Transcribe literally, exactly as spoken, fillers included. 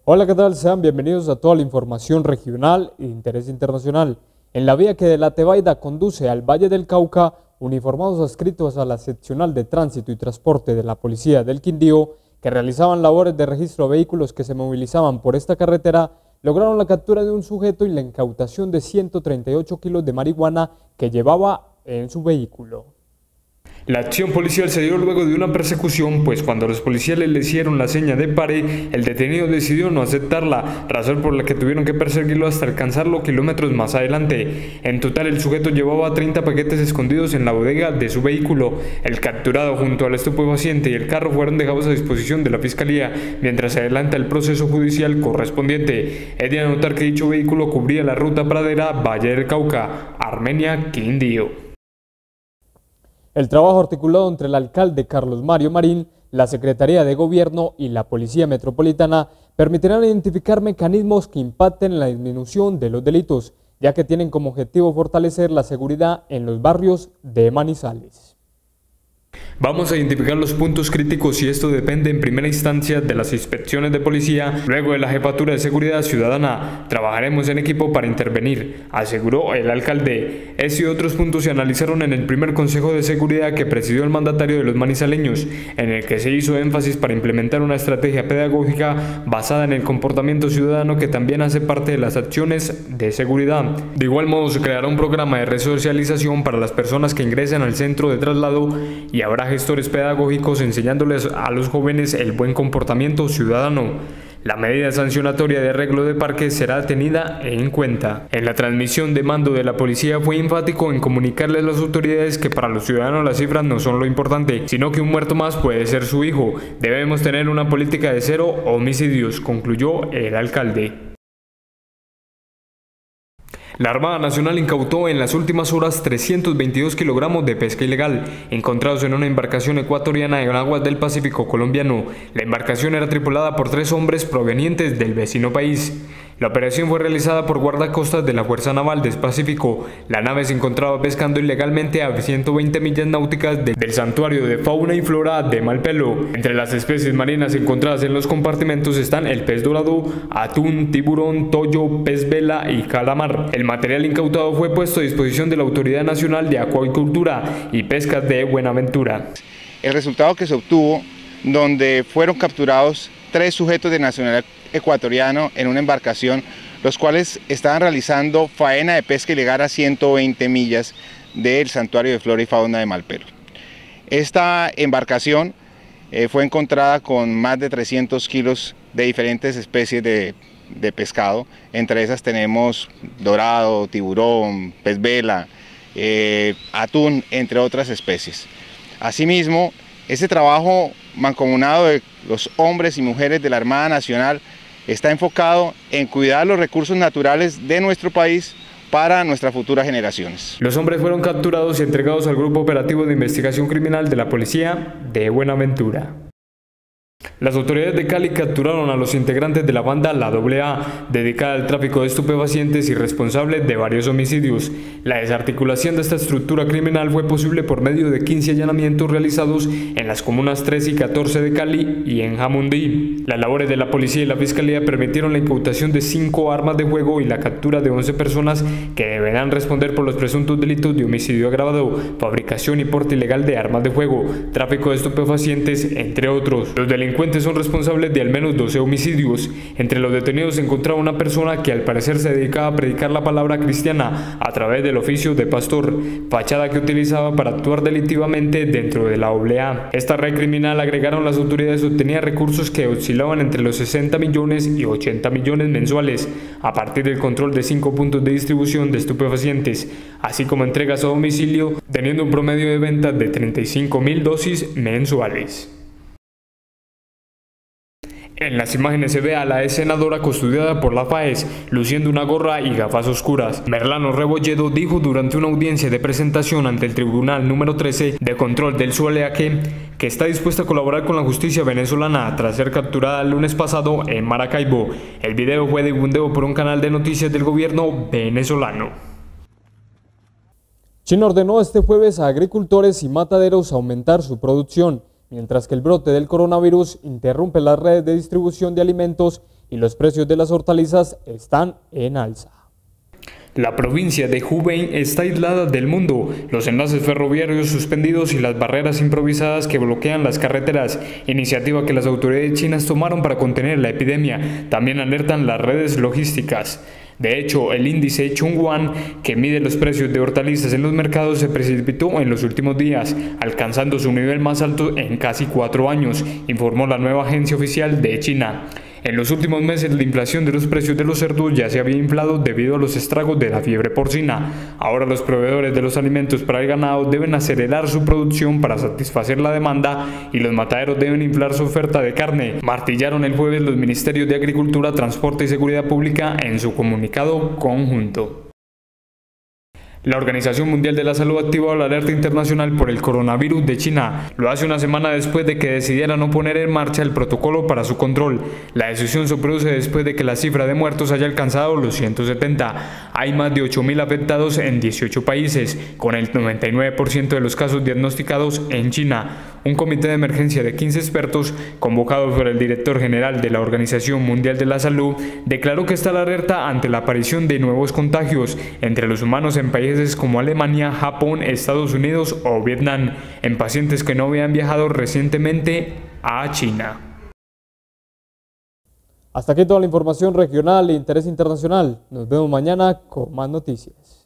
Hola, ¿qué tal? Sean bienvenidos a toda la información regional e de interés internacional. En la vía que de la Tebaida conduce al Valle del Cauca, uniformados adscritos a la seccional de tránsito y transporte de la Policía del Quindío, que realizaban labores de registro de vehículos que se movilizaban por esta carretera, lograron la captura de un sujeto y la incautación de ciento treinta y ocho kilos de marihuana que llevaba en su vehículo. La acción policial se dio luego de una persecución, pues cuando los policías le hicieron la seña de pare, el detenido decidió no aceptarla, razón por la que tuvieron que perseguirlo hasta alcanzarlo kilómetros más adelante. En total, el sujeto llevaba treinta paquetes escondidos en la bodega de su vehículo. El capturado junto al estupefaciente y el carro fueron dejados a disposición de la Fiscalía, mientras se adelanta el proceso judicial correspondiente. Es de anotar que dicho vehículo cubría la ruta Pradera, Valle del Cauca, Armenia, Quindío. El trabajo articulado entre el alcalde Carlos Mario Marín, la Secretaría de Gobierno y la Policía Metropolitana permitirán identificar mecanismos que impacten en la disminución de los delitos, ya que tienen como objetivo fortalecer la seguridad en los barrios de Manizales. Vamos a identificar los puntos críticos y esto depende en primera instancia de las inspecciones de policía, luego de la Jefatura de Seguridad Ciudadana. Trabajaremos en equipo para intervenir, aseguró el alcalde. Estos y otros puntos se analizaron en el primer Consejo de Seguridad que presidió el mandatario de los manizaleños, en el que se hizo énfasis para implementar una estrategia pedagógica basada en el comportamiento ciudadano que también hace parte de las acciones de seguridad. De igual modo se creará un programa de resocialización para las personas que ingresen al centro de traslado y habrá gestores pedagógicos enseñándoles a los jóvenes el buen comportamiento ciudadano. La medida sancionatoria de arreglo de parques será tenida en cuenta. En la transmisión de mando de la policía fue enfático en comunicarles a las autoridades que para los ciudadanos las cifras no son lo importante, sino que un muerto más puede ser su hijo. Debemos tener una política de cero homicidios, concluyó el alcalde. La Armada Nacional incautó en las últimas horas trescientos veintidós kilogramos de pesca ilegal, encontrados en una embarcación ecuatoriana en aguas del Pacífico colombiano. La embarcación era tripulada por tres hombres provenientes del vecino país. La operación fue realizada por guardacostas de la Fuerza Naval del Pacífico. La nave se encontraba pescando ilegalmente a ciento veinte millas náuticas de, del Santuario de Fauna y Flora de Malpelo. Entre las especies marinas encontradas en los compartimentos están el pez dorado, atún, tiburón, toyo, pez vela y calamar. El material incautado fue puesto a disposición de la Autoridad Nacional de Acuicultura y Pescas de Buenaventura. El resultado que se obtuvo, donde fueron capturados tres sujetos de nacionalidad ecuatoriano en una embarcación, los cuales estaban realizando faena de pesca ilegal a ciento veinte millas del Santuario de Flora y Fauna de Malpelo. Esta embarcación eh, fue encontrada con más de trescientos kilos de diferentes especies de, de pescado. Entre esas tenemos dorado, tiburón, pez vela, eh, atún, entre otras especies. Asimismo, este trabajo mancomunado de los hombres y mujeres de la Armada Nacional está enfocado en cuidar los recursos naturales de nuestro país para nuestras futuras generaciones. Los hombres fueron capturados y entregados al Grupo Operativo de Investigación Criminal de la Policía de Buenaventura. Las autoridades de Cali capturaron a los integrantes de la banda La doble A, dedicada al tráfico de estupefacientes y responsable de varios homicidios. La desarticulación de esta estructura criminal fue posible por medio de quince allanamientos realizados en las comunas tres y catorce de Cali y en Jamundí. Las labores de la policía y la fiscalía permitieron la incautación de cinco armas de fuego y la captura de once personas que deberán responder por los presuntos delitos de homicidio agravado, fabricación y porte ilegal de armas de fuego, tráfico de estupefacientes, entre otros. Los delincuentes son responsables de al menos doce homicidios. Entre los detenidos se encontraba una persona que al parecer se dedicaba a predicar la palabra cristiana a través del oficio de pastor, fachada que utilizaba para actuar delictivamente dentro de la doble A. Esta red criminal, agregaron las autoridades, obtenía recursos que oscilaban entre los sesenta millones y ochenta millones mensuales, a partir del control de cinco puntos de distribución de estupefacientes, así como entregas a domicilio, teniendo un promedio de ventas de treinta y cinco mil dosis mensuales. En las imágenes se ve a la ex senadora custodiada por la FAES, luciendo una gorra y gafas oscuras. Merlano Rebolledo dijo durante una audiencia de presentación ante el Tribunal número trece de Control del Sualeaque que está dispuesta a colaborar con la justicia venezolana tras ser capturada el lunes pasado en Maracaibo. El video fue difundido por un canal de noticias del gobierno venezolano. China ordenó este jueves a agricultores y mataderos aumentar su producción, mientras que el brote del coronavirus interrumpe las redes de distribución de alimentos y los precios de las hortalizas están en alza. La provincia de Hubei está aislada del mundo. Los enlaces ferroviarios suspendidos y las barreras improvisadas que bloquean las carreteras, iniciativa que las autoridades chinas tomaron para contener la epidemia, también alertan las redes logísticas. De hecho, el índice Chungyuan, que mide los precios de hortalizas en los mercados, se precipitó en los últimos días, alcanzando su nivel más alto en casi cuatro años, informó la nueva agencia oficial de China. En los últimos meses, la inflación de los precios de los cerdos ya se había inflado debido a los estragos de la fiebre porcina. Ahora los proveedores de los alimentos para el ganado deben acelerar su producción para satisfacer la demanda y los mataderos deben inflar su oferta de carne, martillaron el jueves los ministerios de Agricultura, Transporte y Seguridad Pública en su comunicado conjunto. La Organización Mundial de la Salud activó la alerta internacional por el coronavirus de China. Lo hace una semana después de que decidiera no poner en marcha el protocolo para su control. La decisión se produce después de que la cifra de muertos haya alcanzado los ciento setenta. Hay más de ocho mil afectados en dieciocho países, con el noventa y nueve por ciento de los casos diagnosticados en China. Un comité de emergencia de quince expertos, convocado por el director general de la Organización Mundial de la Salud, declaró que está la alerta ante la aparición de nuevos contagios entre los humanos en países como Alemania, Japón, Estados Unidos o Vietnam, en pacientes que no habían viajado recientemente a China. Hasta aquí toda la información regional e interés internacional. Nos vemos mañana con más noticias.